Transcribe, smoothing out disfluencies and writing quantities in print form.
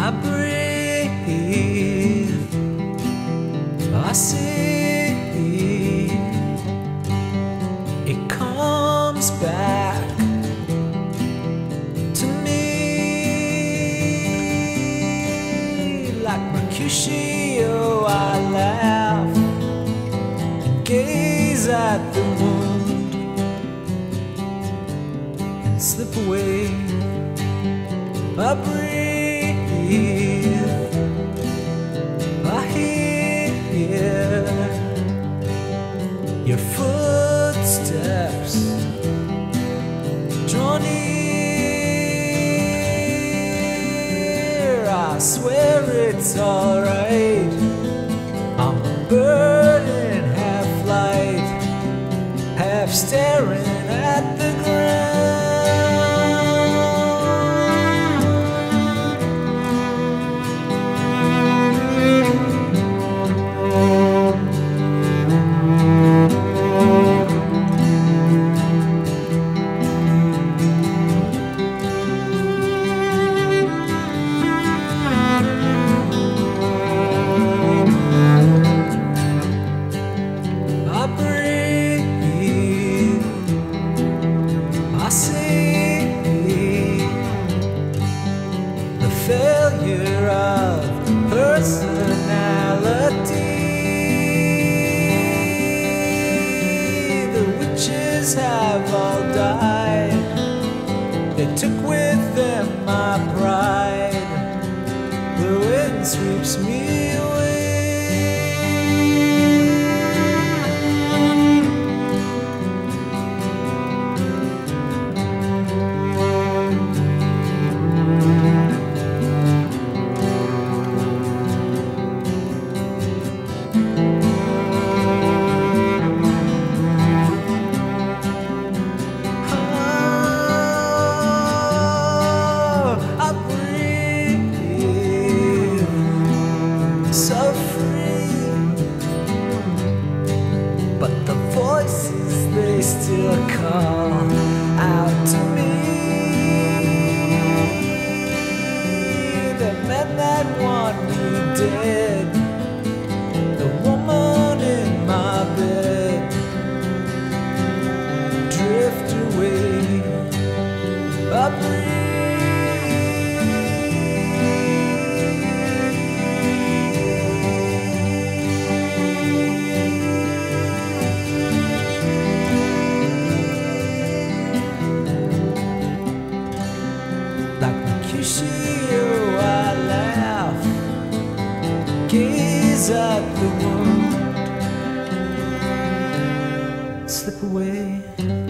I breathe, I see, it comes back to me like Mercutio. I laugh and gaze at the wound and slip away. I breathe, I hear your footsteps draw near. I swear it's alright. I'm a bird in half flight, half staring at the ground. Failure of personality. The witches have all died. They took with them my pride. The wind sweeps me away. So free, but the voices, they still call out to me. The men that want me dead, the woman in my bed, drift away. I breathe. Like Mercutio, I laugh, gaze at the wound, slip away.